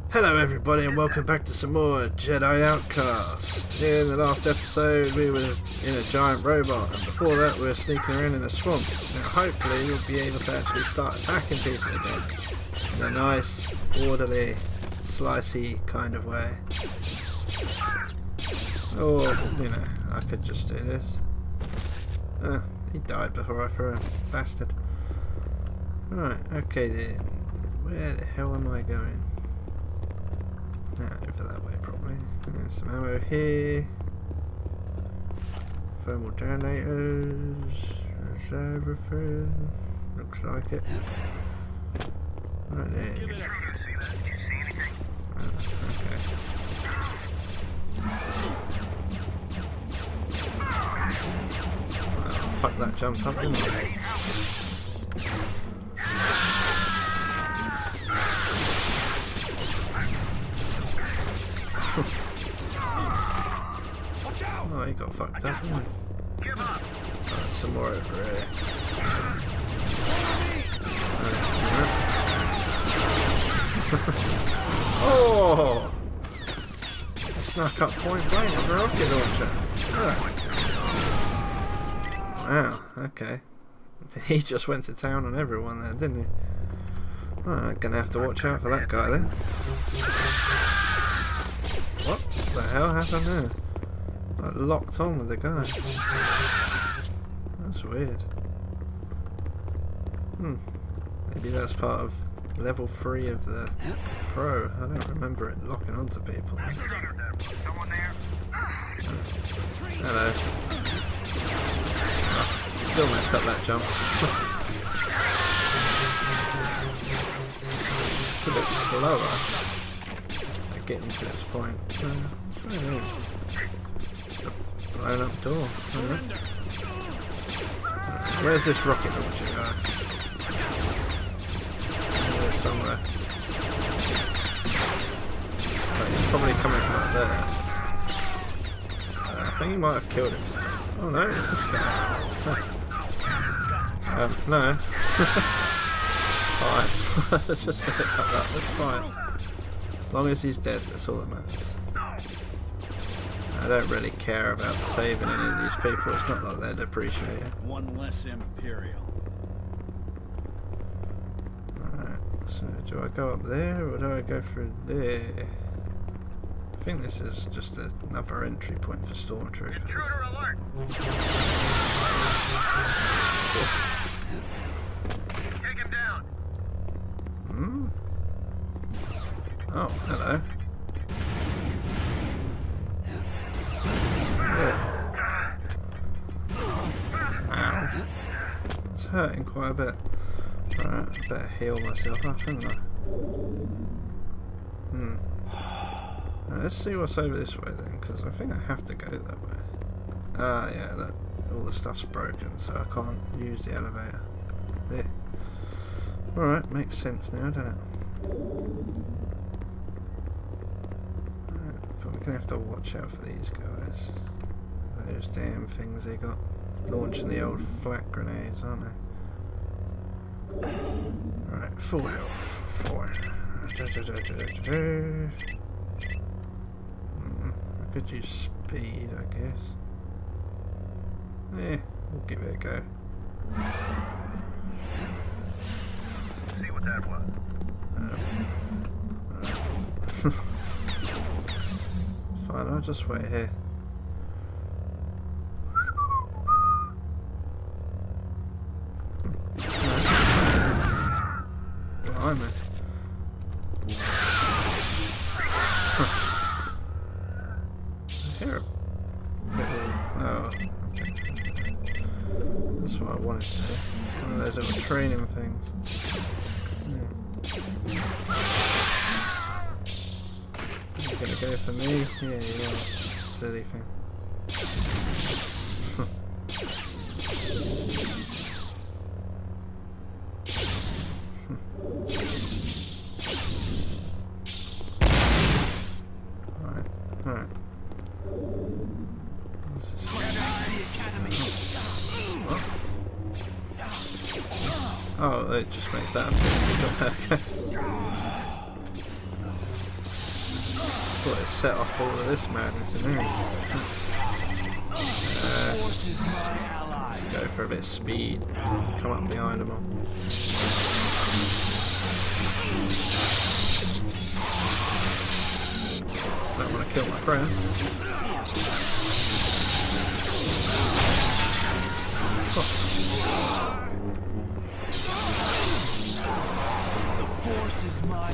Hello everybody and welcome back to some more Jedi Outcast. In the last episode we were in a giant robot and before that we were sneaking around in the swamp. Now hopefully we'll be able to actually start attacking people again in a nice, orderly, slicey kind of way. Or, you know, I could just do this. He died before I threw him. Bastard. Right, okay then. Where the hell am I going? Over that way probably. There's some ammo here. Thermal detonators. There's everything. Looks like it. Right there. Okay. Well, fuck that jump up, didn't I? Oh, he got fucked up, didn't he? There's some more over here. Oh! He snuck up point blank with a rocket launcher. Oh. Wow, okay. He just went to town on everyone there, didn't he? Oh, I'm gonna have to watch out for that guy then. What the hell happened there? Like locked on with the guy. That's weird. Maybe that's part of level 3 of the throw. I don't remember it locking onto people. Hello. Oh, still messed up that jump. It's a bit slower getting to this point. Just a blown up door. Where's this rocket launcher guy? There's somewhere. Right, he's probably coming from up there. I think he might have killed himself. Oh no, it's this guy. No. Alright, let's just hit like that, that's fine. As long as he's dead, that's all that matters. I don't really care about saving any of these people, it's not like they'd appreciate it. One less Imperial. Alright, so do I go up there or do I go through there? I think this is just another entry point for stormtroopers. Intruder alert! Take him down! Oh, hello. Yeah. Ow. It's hurting quite a bit. Alright, I better heal myself up, shouldn't I? Now, let's see what's over this way then, because I think I have to go that way. Ah, yeah, all the stuff's broken, so I can't use the elevator. There. Alright, makes sense now, doesn't it? But we're going to have to watch out for these guys. Those damn things they got launching the old flak grenades, aren't they? Right, full health. 4. I could use speed, I guess. Yeah, we'll give it a go. See what that was. It's fine, I'll just wait here. Blimey. Here. Oh, okay. That's what I wanted to do. One of those little training things. You're gonna go for me? Yeah, you are. Silly thing. Alright. Oh, it just makes that a bit. thought it set off all of this madness in here. Let's go for a bit of speed. Come up behind them all. Don't want to kill my friend. The force is my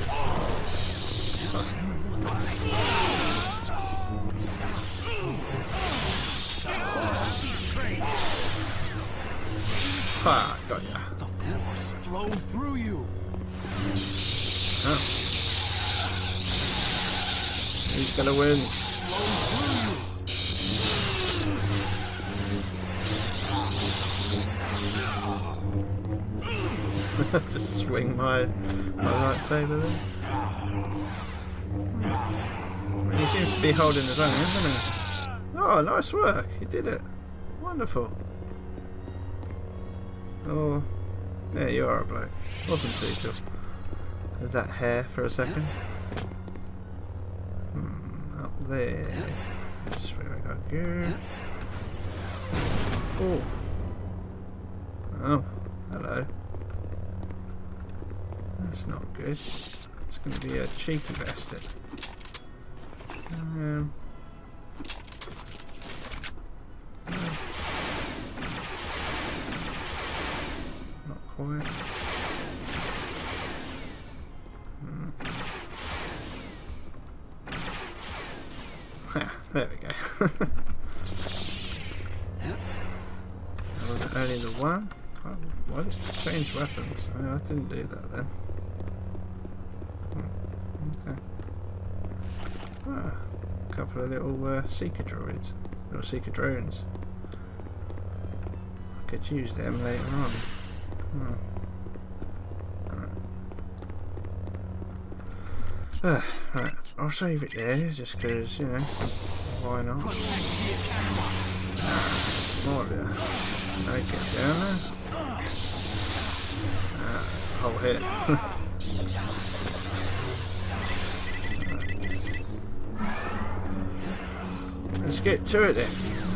Ah, got ya. The force flow through you. Oh. Who's gonna win? Just swing my lightsaber there. He seems to be holding his own, isn't he? Oh, nice work. He did it. Wonderful. Oh, yeah, you are a bloke. Wasn't too sure. With that hair for a second. Up there. That's where I got here. Oh. Oh, hello. That's not good. It's going to be a cheeky bastard. Not quite. There we go. Was it only the one? Oh, why did it change weapons? Oh, I didn't do that then. Okay. Ah, a couple of little seeker droids. Little seeker drones. I could use them later on. Right, I'll save it there just because, you know, why not? More of you. Now get down there. That's a whole hit. Let's get to it then.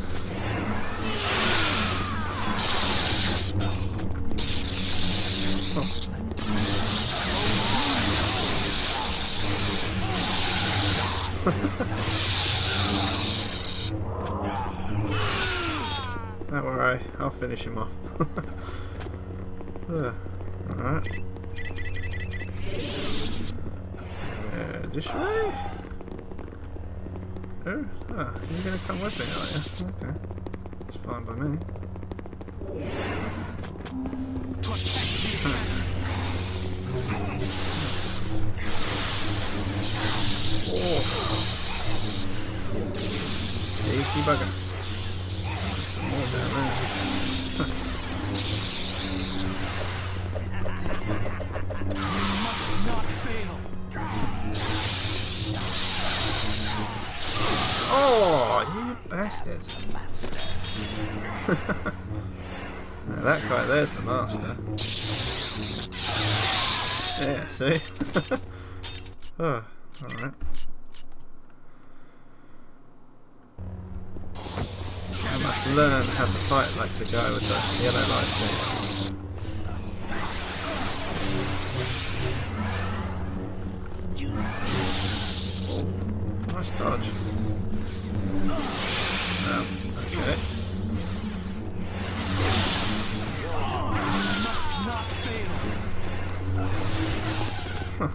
Don't worry, I'll finish him off. Alright. This way? Oh, you're gonna come with me, are you? Okay. That's fine by me. Oh. Cheeky bugger. Some more down there. Oh, you bastard. Now that guy there's the master. Yeah, see? Oh, alright. I must learn how to fight like the guy with the yellow lightsaber. Nice dodge. Okay. Huh.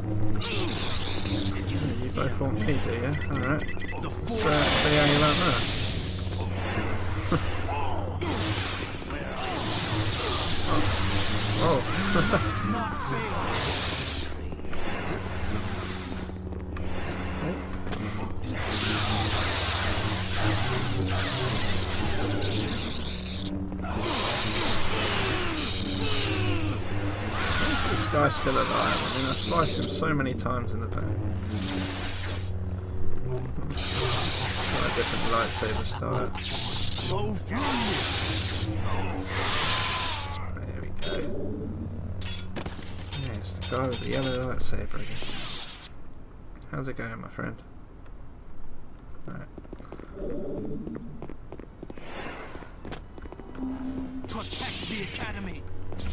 You both want me, do you? Alright. So, see how you like that. Oh. This guy's still alive. I mean, I sliced him so many times in the back. Got a different lightsaber style. There we go. Yeah, it's the guy with the yellow lightsaber again. How's it going, my friend? Alright. Protect the academy.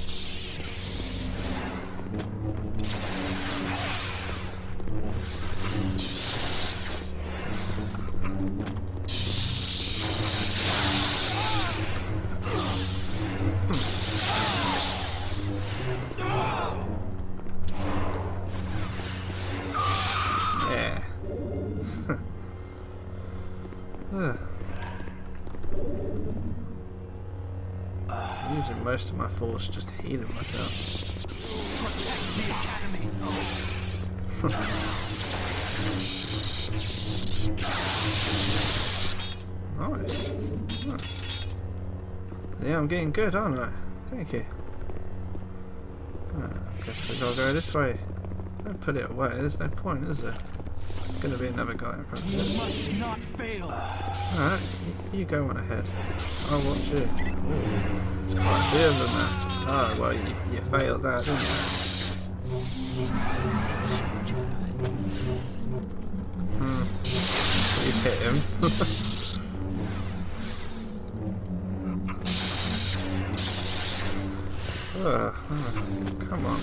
Yeah. I'm using most of my force just healing myself. Protect the academy. Nice. Huh. Yeah, I'm getting good, aren't I? Thank you. I guess we gotta go this way. Don't put it away, there's no point, is there? There's gonna be another guy in front of You me. must not fail. Alright, you go on ahead. I'll watch you. Ooh, it's quite a bit of than that. Oh, well, you failed that, didn't you? Please hit him. Come on.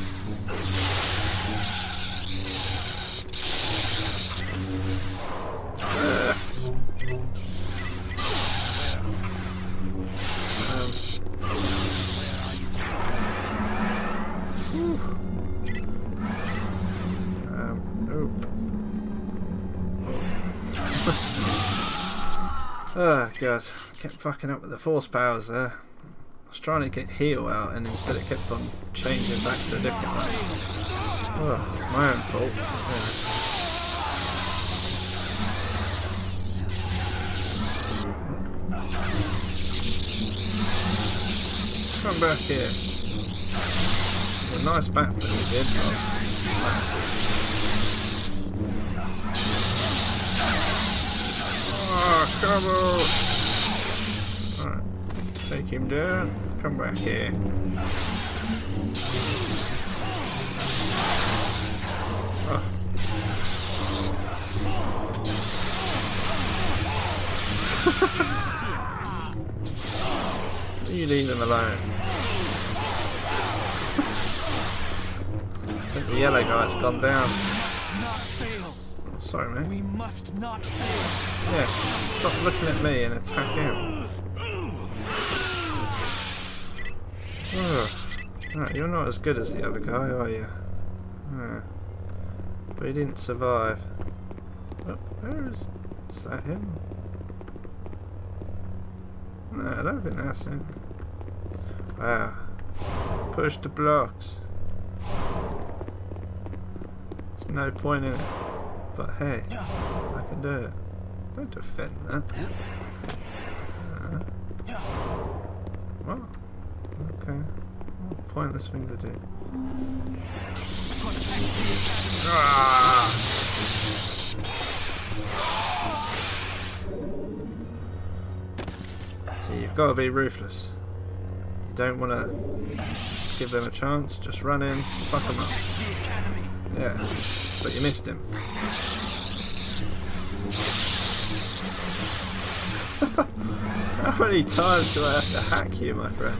Nope. Oh god, kept fucking up with the force powers there. I was trying to get heal out and instead it kept on changing back to a different one. Oh, it's my own fault. Yeah. Come back here. A nice backflip we did. Oh, come on! Alright, take him down. Come back here. Oh. You leave them alone. I think the yellow guy's gone down. Not fail. Sorry, man. We must not fail. Yeah, stop looking at me and attack him. Right, you're not as good as the other guy, are you? But he didn't survive. Oh, where is that him? No, I don't think that's him. Wow. Push the blocks. There's no point in it. But hey, I can do it. Don't defend that. What? Okay. What pointless thing to do. Ah! See, you've got to be ruthless. You don't want to give them a chance. Just run in, fuck them up. Yeah, but you missed him. How many times do I have to hack you, my friend?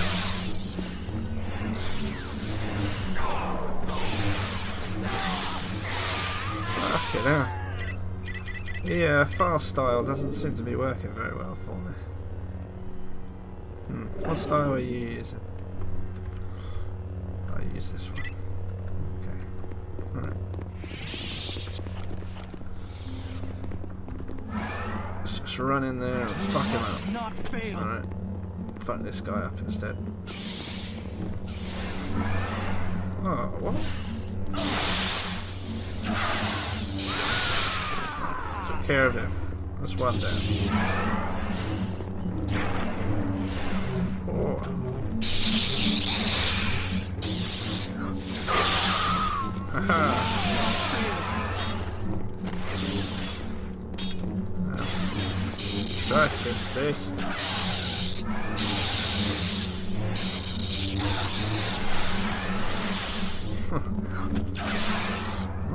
Fucking hell. Yeah, fast style doesn't seem to be working very well for me. What style are you using? I'll use this one. Okay. Alright. Let's just run in there and fuck him up. Alright. Fuck this guy up instead. Oh, what? Took care of him. That's one down. Oh. Aha! Try to get this.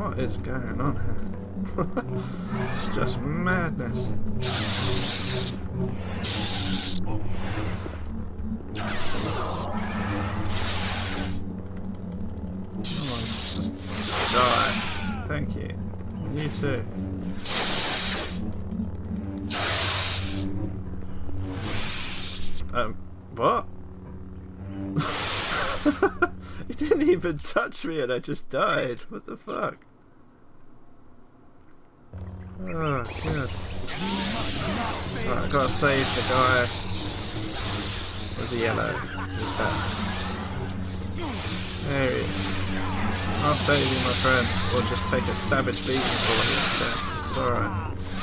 What is going on here? It's just madness. Come on, just die. Thank you. You too. What? He didn't even touch me and I just died. What the fuck? Oh, God. Right, I've got to save the guy with the yellow. Who's that? There he is. I'll save you, my friend. Or just take a savage beating for you instead. It's alright.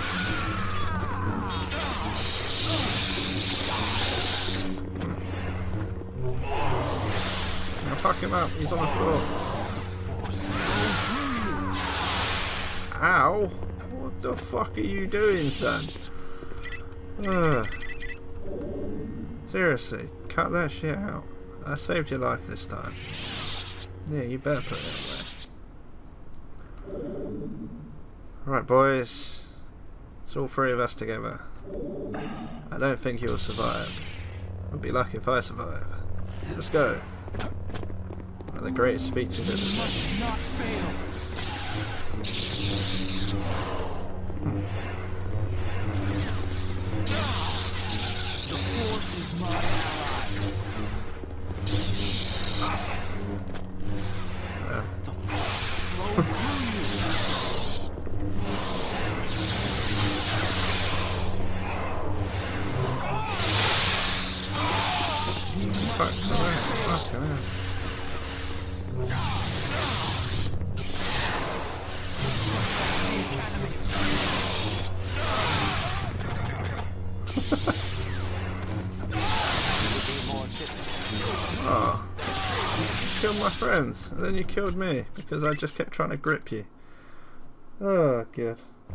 Fuck him up, he's on the floor. Ow! What the fuck are you doing, son? Seriously, cut that shit out. I saved your life this time. Yeah, you better put it away. Alright, boys. It's all three of us together. I don't think you'll survive. I'd be lucky if I survive. Let's go. One of the greatest speeches ever said. Must not fail. The Force is my ally. The Force flows through you. Fuck away. Fuck away. Oh, you killed my friends, and then you killed me because I just kept trying to grip you. Oh, good.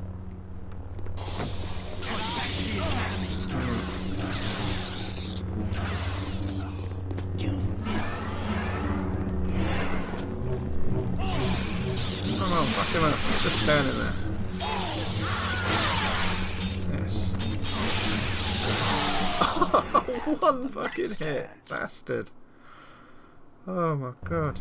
Come on, fuck him up. He's just standing there. Yes. One fucking hit, bastard. Oh my god.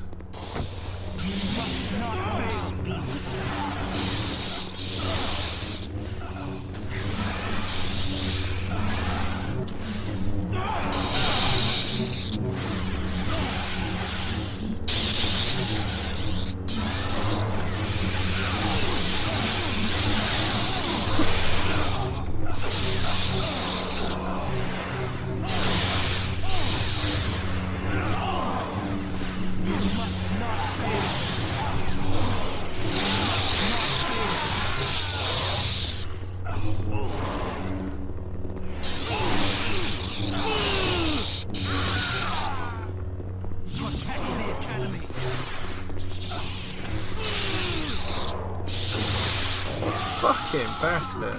Fucking bastard.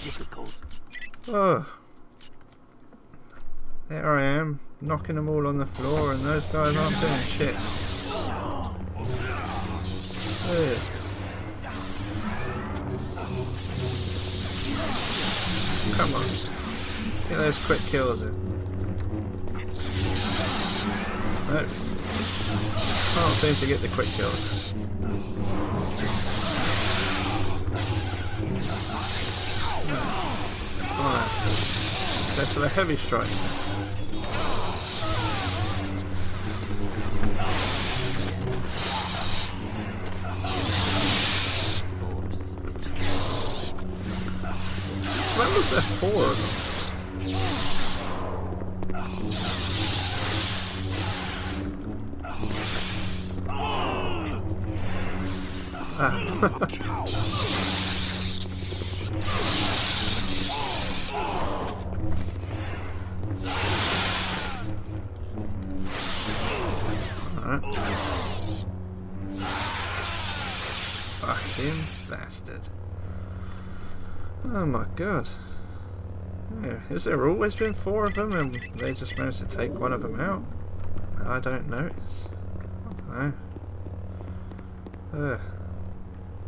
Oh. There I am, knocking them all on the floor and those guys aren't doing shit. Ugh. Come on. Get those quick kills in. Nope. Can't seem to get the quick kills. Alright. Go for the heavy strike. When was there 4 of them? Alright. Fucking bastard. Oh my god. Yeah, has there always been 4 of them and they just managed to take one of them out? I don't notice. I don't know.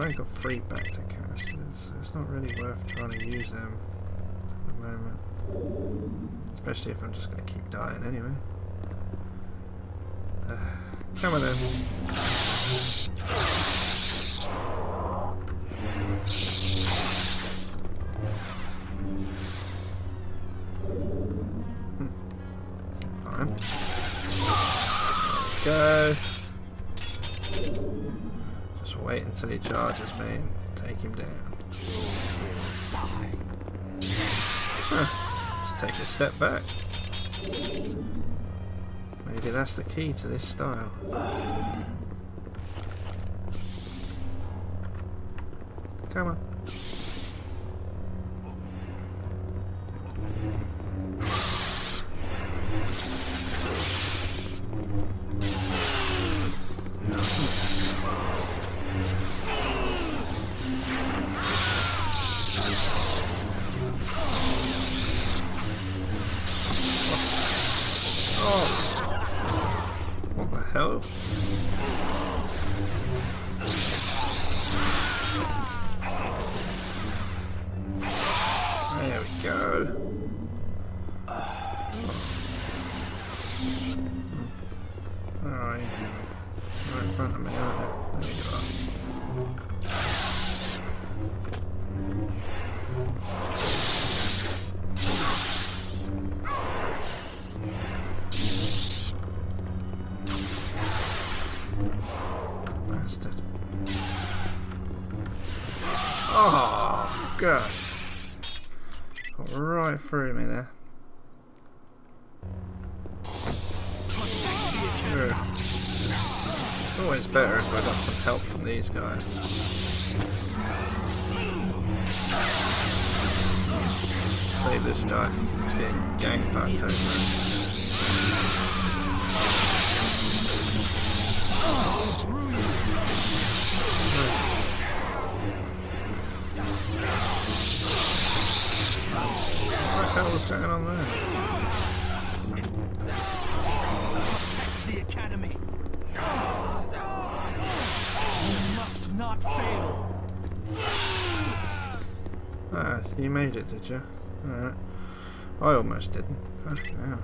only got 3 Bacta canisters, so it's not really worth trying to use them at the moment. Especially if I'm just going to keep dying anyway. Come on then. Fine. Go. Just wait until he charges me and take him down. Huh. Just take a step back. Maybe that's the key to this style. Come on. Hell. There we go. Alright. Right in front of me, aren't you? There you are. Oh, gosh. Got right through me there. Sure. It's always better if I got some help from these guys. Save this guy. He's getting gangplaned over. What the hell was going on there? Protect the academy. You must not fail. Ah, you made it, did you? Alright. I almost didn't. Fucking hell.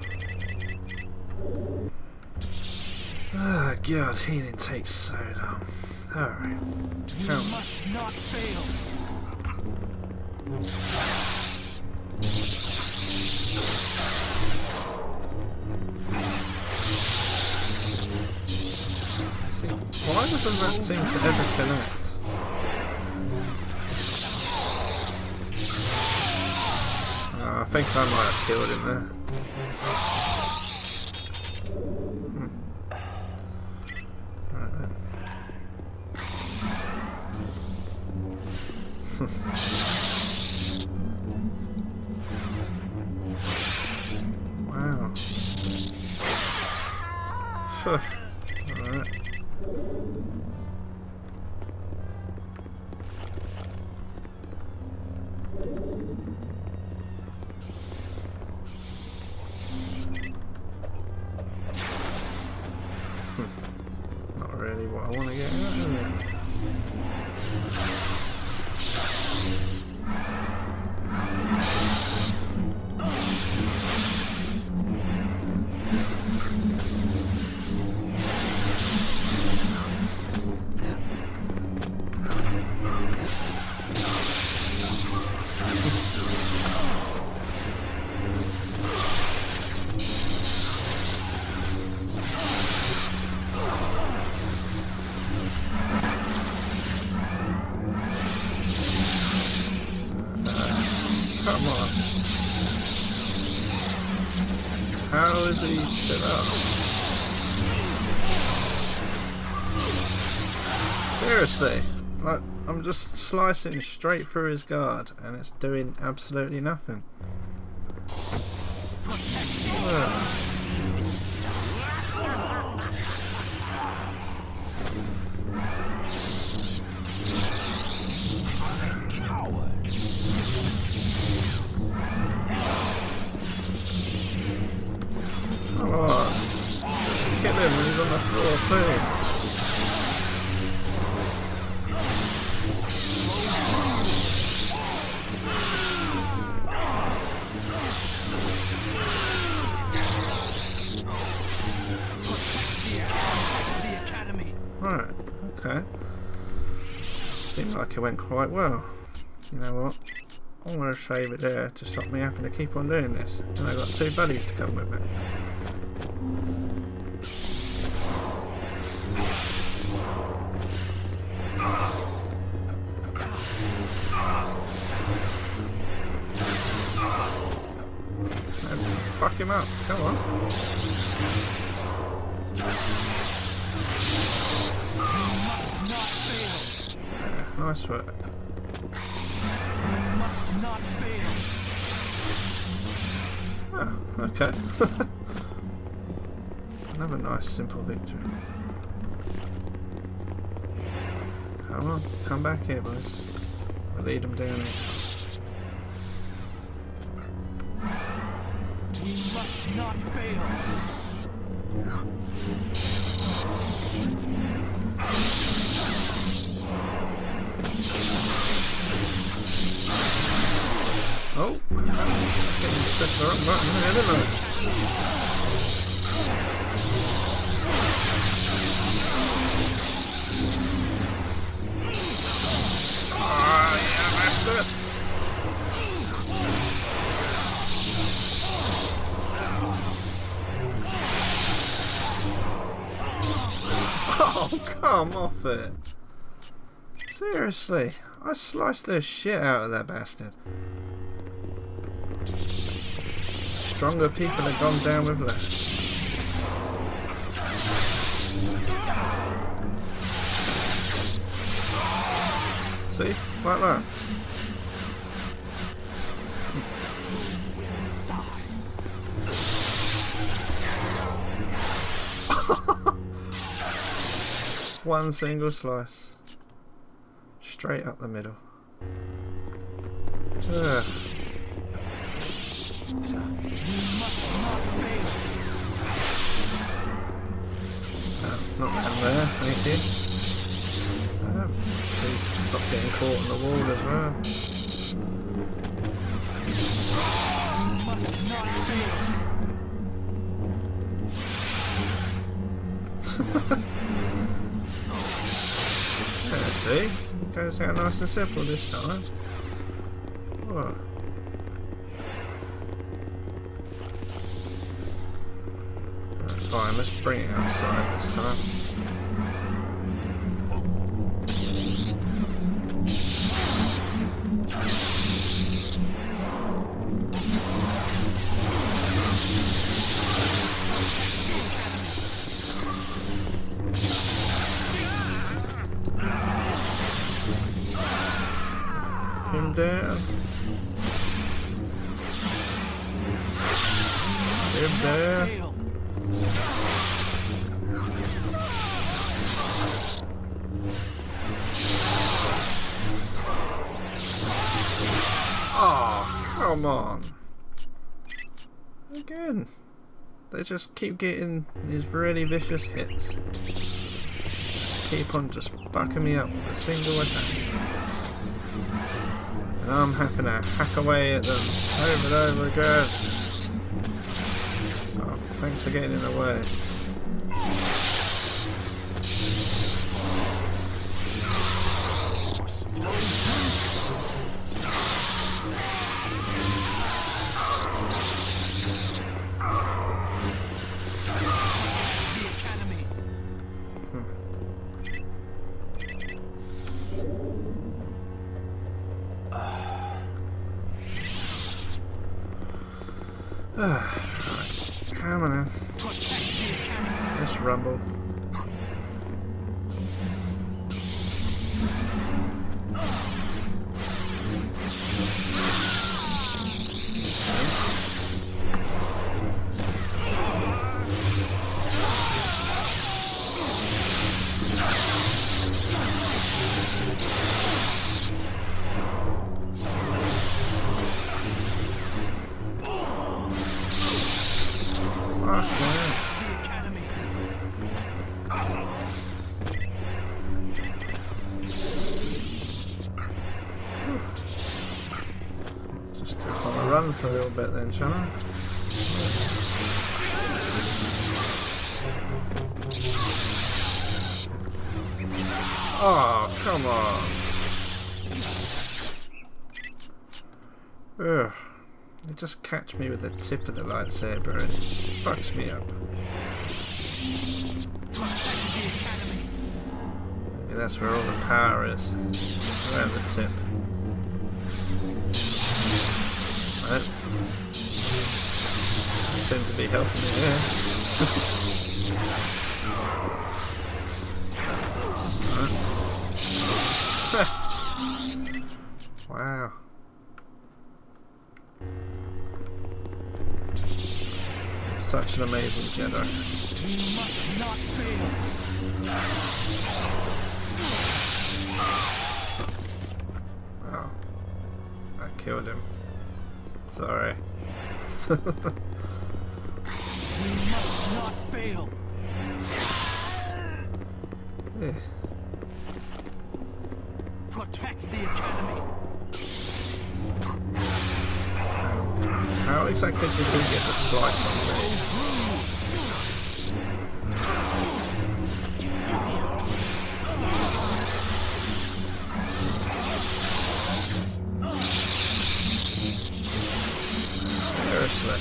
Ah, God, healing takes so long. Alright. You must not fail. See, why doesn't that seem to ever connect? I think I might have killed him there. Right then. Wow. Alright. Not really what I want to get out of it. Come on. How is he still up? Seriously, like I'm just slicing straight through his guard and it's doing absolutely nothing. Ugh. Come on. Just kill him when he's on the floor, please. Right, okay. Seemed like it went quite well. You know what? I'm going to save it there to stop me having to keep on doing this. And I've got 2 buddies to come with me. Fuck him up, come on. Yeah, nice work. You must not fail. Oh, okay. Another nice simple victory. Come on, come back here, boys. We'll lead them down here. We must not fail. Oh! Getting pressed the wrong button there, didn't I? Ah, yeah, bastard! Oh, come off it! Seriously, I sliced the shit out of that bastard. Stronger people have gone down with less. See? Like that. One single slice. Straight up the middle. Ugh. Not down there, thank you. Please stop getting caught on the wall as well. Yeah, see? Goes out nice and simple this time. Whoa. Fine, let's bring it outside this time. Him down. Him down. Oh, come on. Again. They just keep getting these really vicious hits. Keep on just fucking me up with a single attack. And I'm having to hack away at them over and over again. Oh, thanks for getting in the way. Right, come on in. Let's rumble. Run for a little bit then, shall I? Oh, come on. Ugh. They just catch me with the tip of the lightsaber and it fucks me up. Maybe that's where all the power is. Around the tip. Right. Seem to be helping me here. Wow. Such an amazing Jedi. You must not fail. Wow. That killed him. Sorry. You must not fail. Yeah. Protect the academy. How exactly did he get the slice on me? Seriously.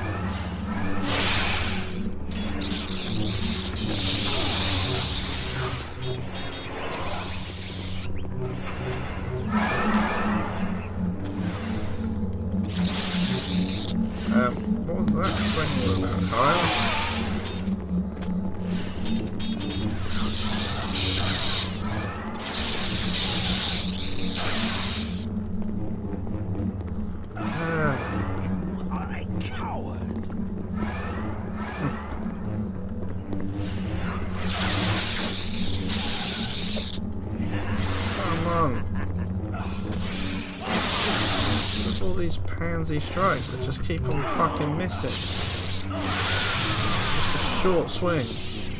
What was that swing all about, Kyle? You are a coward. Come on. With all these pansy strikes that just keep on fucking missing. Just a short swings.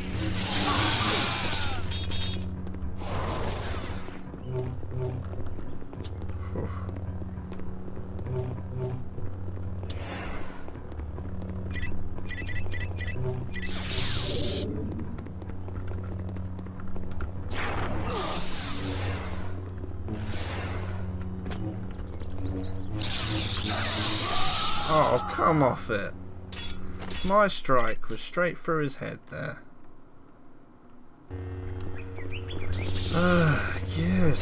Oh, come off it. My strike was straight through his head there. Good.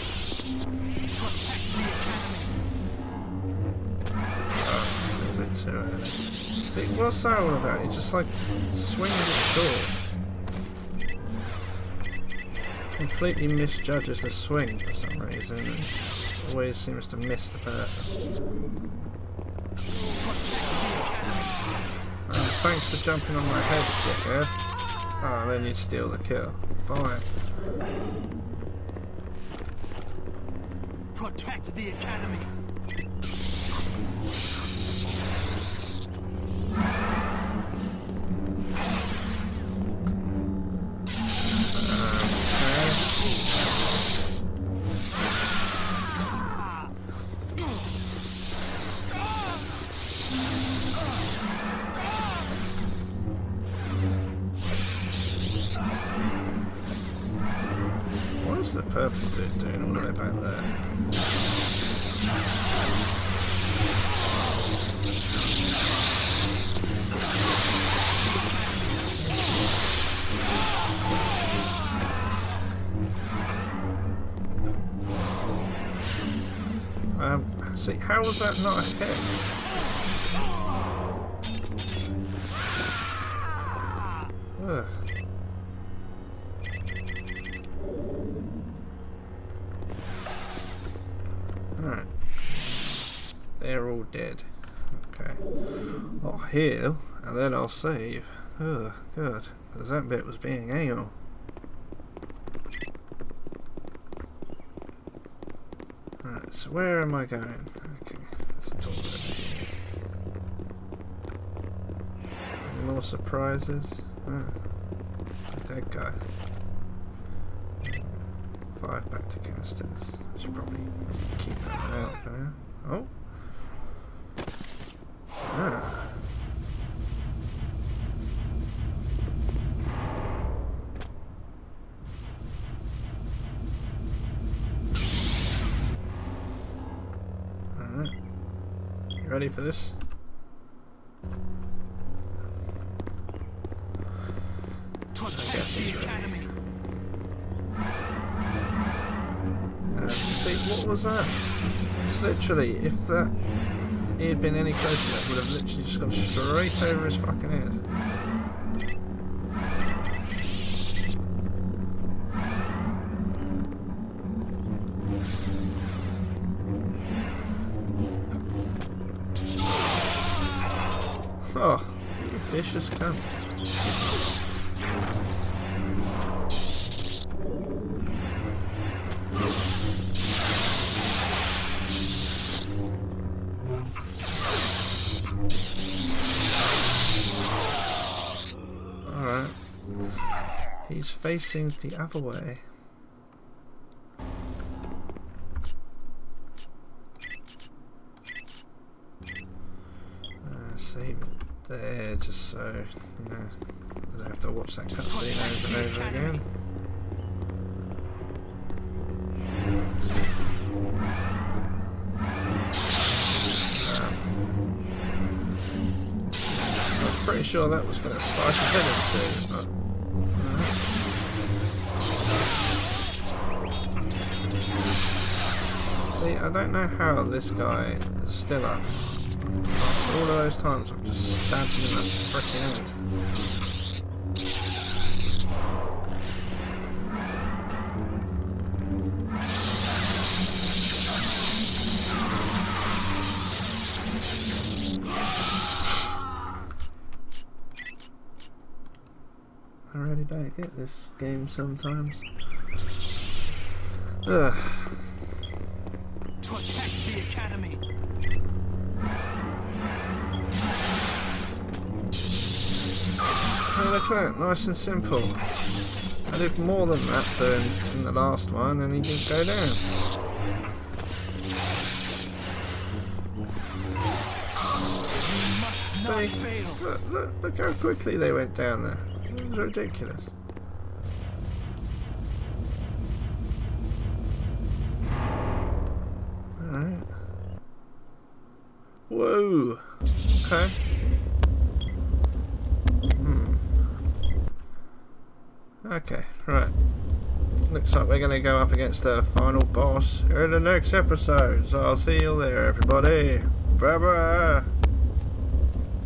Oh, a little bit too early. See, what's that all about? He just like swings it short. Completely misjudges the swing for some reason and always seems to miss the person. Thanks for jumping on my head, dickhead. Oh, and then you steal the kill. Fine. Protect the academy. What is the purple dude doing all the way back there? See, how was that not a hit? Ugh. Alright. They're all dead. Okay. I'll heal, and then I'll save. Ugh, good. Because that bit was being anal. Right, so where am I going? Okay, there's a door over here. Any more surprises? Oh, dead guy. 5 back to canisters. I should probably keep that out for now. Oh! Ah. ready for this? Protect the academy. See, what was that? It's literally, if that he had been any closer, that would have literally just gone straight over his fucking head. Oh, you vicious cunt. Alright. He's facing the other way. Save it there just so, you know, I don't have to watch that cutscene over and over again. I was pretty sure that was going to slice his head into, but see, I don't know how this guy is still up. After all of those times I've just stabbed him in that frickin' head. I really don't get this game sometimes. Ugh. Protect the academy. Oh, look at that, nice and simple. I did more than that to him in the last one and he didn't go down. See, look how quickly they went down there. It was ridiculous. Alright. Whoa! Okay. Okay, right. Looks like we're going to go up against the final boss in the next episode. So I'll see you there, everybody. Bye bye.